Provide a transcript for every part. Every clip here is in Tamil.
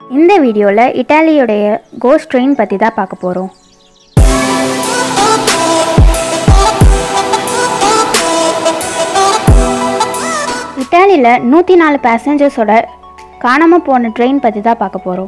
இந்த வீடியோவில் இட்டாலியோடைய கோஸ்ட் ட்ரெயின் பற்றி தான் பார்க்க போகிறோம். இட்டாலியில் 104 பேசஞ்சர்ஸோட காணாமல் போன ட்ரெயின் பற்றி தான் பார்க்க போகிறோம்.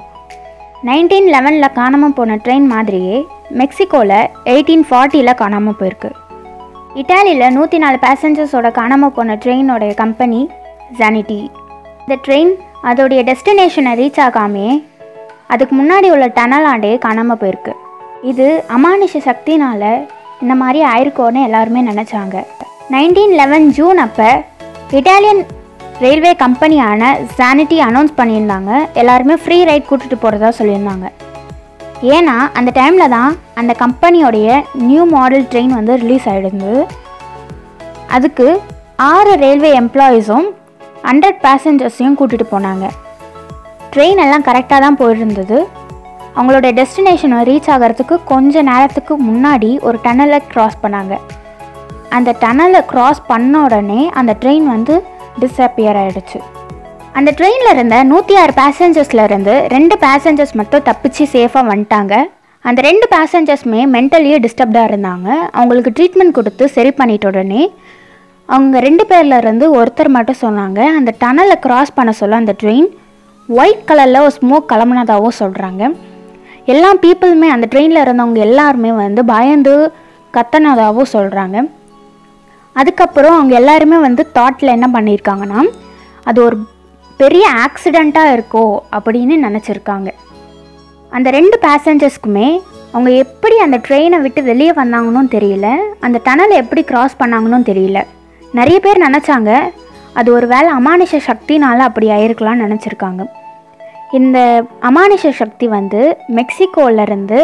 1911 காணாமல் போன ட்ரெயின் மாதிரியே மெக்சிகோவில் 1840 காணாமல் போயிருக்கு. இட்டாலியில் 104 பேசஞ்சர்ஸோட காணாமல் போன ட்ரெயினோடைய கம்பெனி ஜானிட்டி. இந்த ட்ரெயின் அதோடைய டெஸ்டினேஷனை ரீச் ஆகாமே அதுக்கு முன்னாடி உள்ள டனலாண்டே காணாமல் போயிருக்கு. இது அமானுஷ சக்தினால் இந்த மாதிரி ஆயிருக்கோன்னு எல்லாருமே நினச்சாங்க. 1911 ஜூன் அப்போ இட்டாலியன் ரயில்வே கம்பெனியான ஜானிட்டி அனௌன்ஸ் பண்ணியிருந்தாங்க. எல்லாருமே ஃப்ரீ ரைட் கூட்டிகிட்டு போகிறதா சொல்லியிருந்தாங்க. ஏன்னா அந்த டைமில் தான் அந்த கம்பெனியோடைய நியூ மாடல் ட்ரெயின் வந்து ரிலீஸ் ஆகிடுது. அதுக்கு 6 ரயில்வே எம்ப்ளாயீஸும் 100 பேசஞ்சர்ஸையும் கூட்டிகிட்டு போனாங்க. ட்ரெயின் எல்லாம் கரெக்டாக தான் போயிருந்தது. அவங்களோட டெஸ்டினேஷனை ரீச் ஆகிறதுக்கு கொஞ்ச நேரத்துக்கு முன்னாடி ஒரு டனலை க்ராஸ் பண்ணாங்க. அந்த டனலை க்ராஸ் பண்ண உடனே அந்த ட்ரெயின் வந்து டிஸப்பியர் ஆகிடுச்சு. அந்த ட்ரெயினில் இருந்த 106 பேசஞ்சர்ஸ்லேருந்து 2 பேசஞ்சர்ஸ் மட்டும் தப்பிச்சு சேஃபாக வந்துட்டாங்க. அந்த 2 பேசஞ்சர்ஸுமே மென்டலியே டிஸ்டர்ப்டாக இருந்தாங்க. அவங்களுக்கு ட்ரீட்மெண்ட் கொடுத்து சரி பண்ணிட்ட உடனே அவங்க 2 பேர்லேருந்து ஒருத்தர் மட்டும் சொன்னாங்க, அந்த டனலை க்ராஸ் பண்ண சொல்ல அந்த ட்ரெயின் ஒயிட் கலரில் ஒரு ஸ்மோக் கிளம்புனதாகவும் சொல்கிறாங்க. எல்லா பீப்புளுமே அந்த ட்ரெயினில் இருந்தவங்க எல்லாருமே வந்து பயந்து கத்தனதாகவும் சொல்கிறாங்க. அதுக்கப்புறம் அவங்க எல்லாருமே வந்து தாட்டில் என்ன பண்ணியிருக்காங்கன்னா அது ஒரு பெரிய ஆக்சிடெண்ட்டாக இருக்கோ அப்படின்னு நினச்சிருக்காங்க. அந்த 2 பேசஞ்சர்ஸ்க்குமே அவங்க எப்படி அந்த ட்ரெயினை விட்டு வெளியே வந்தாங்கன்னு தெரியல, அந்த டனலை எப்படி க்ராஸ் பண்ணாங்கன்னு தெரியல. நிறைய பேர் நினச்சாங்க அது ஒரு வேளை அமானுஷ சக்தினால் அப்படி ஆயிருக்கலாம்னு நினச்சிருக்காங்க. இந்த அமானுஷ சக்தி வந்து மெக்சிகோவிலேருந்து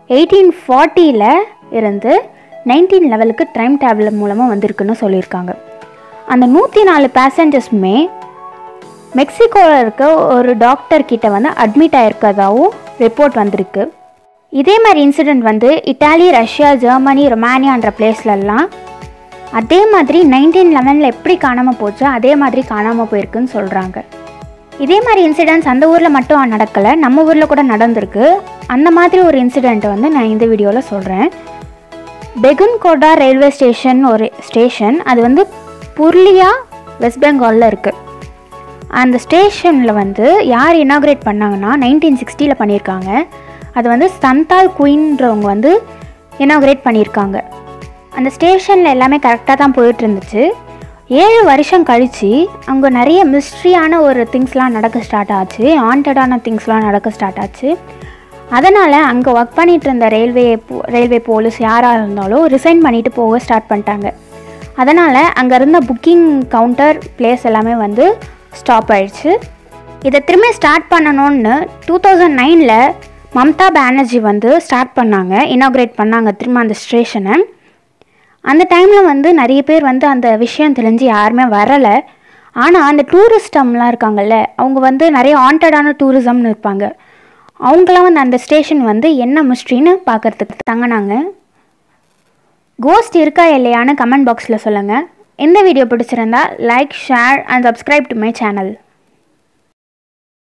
1840 இருந்து 1911 டைம் டேபிள் மூலமாக வந்திருக்குன்னு சொல்லியிருக்காங்க. அந்த 104 பேசஞ்சர்ஸுமே மெக்சிகோவில் இருக்க ஒரு டாக்டர் கிட்ட வந்து அட்மிட் ஆகிருக்கதாகவும் ரிப்போர்ட் வந்திருக்கு. இதே மாதிரி இன்சிடெண்ட் வந்து இட்டாலி, ரஷ்யா, ஜெர்மனி, ரொமானியான்ற பிளேஸ்லலாம் அதே மாதிரி 1911 எப்படி காணாமல் போச்சோ அதே மாதிரி காணாமல் போயிருக்குன்னு சொல்கிறாங்க. இதே மாதிரி இன்சிடெண்ட்ஸ் அந்த ஊரில் மட்டும் நடக்கலை, நம்ம ஊரில் கூட நடந்திருக்கு. அந்த மாதிரி ஒரு இன்சிடெண்ட்டை வந்து நான் இந்த வீடியோவில் சொல்கிறேன். பெகுன்கோடா ரயில்வே ஸ்டேஷன் ஒரு ஸ்டேஷன், அது வந்து புர்லியா, வெஸ்ட் பெங்காலில் இருக்குது. அந்த ஸ்டேஷனில் வந்து யார் இனாக்ரேட் பண்ணாங்கன்னா 1960 பண்ணியிருக்காங்க. அது வந்து சந்தால் குயின்றவங்க வந்து இனாக்ரேட் பண்ணியிருக்காங்க. அந்த ஸ்டேஷனில் எல்லாமே கரெக்டாக தான் போயிட்டு இருந்துச்சு. 7 வருஷம் கழித்து அங்கே நிறைய மிஸ்ட்ரியான ஒரு திங்ஸ்லாம் நடக்க ஸ்டார்ட் ஆச்சு, ஹாண்டடான திங்ஸ்லாம் நடக்க ஸ்டார்ட் ஆச்சு. அதனால் அங்கே ஒர்க் பண்ணிகிட்டு இருந்த ரயில்வே போலீஸ் யாராக இருந்தாலும் ரிசைன் பண்ணிவிட்டு போக ஸ்டார்ட் பண்ணிட்டாங்க. அதனால் அங்கே இருந்த புக்கிங் கவுண்டர் பிளேஸ் எல்லாமே வந்து ஸ்டாப் ஆயிடுச்சு. இதை திரும்ப ஸ்டார்ட் பண்ணணும்னு 2009 மம்தா பானர்ஜி வந்து ஸ்டார்ட் பண்ணாங்க, இனாக்ரேட் பண்ணாங்க திரும்ப அந்த ஸ்டேஷனை. அந்த டைமில் வந்து நிறைய பேர் வந்து அந்த விஷயம் தெரிஞ்சு யாருமே வரலை. ஆனால் அந்த டூரிஸ்டம்லாம் இருக்காங்கல்ல, அவங்க வந்து நிறைய ஹாண்டடான டூரிசம்னு இருப்பாங்க. அவங்களாம் வந்து அந்த ஸ்டேஷன் வந்து என்ன மிஸ்ட்ரின்னு பார்க்குறதுக்கு தங்கினாங்க. கோஸ்ட் இருக்கா இல்லையான்னு கமெண்ட் பாக்ஸில் சொல்லுங்கள். இந்த வீடியோ பிடிச்சிருந்தா like, share and subscribe to my channel.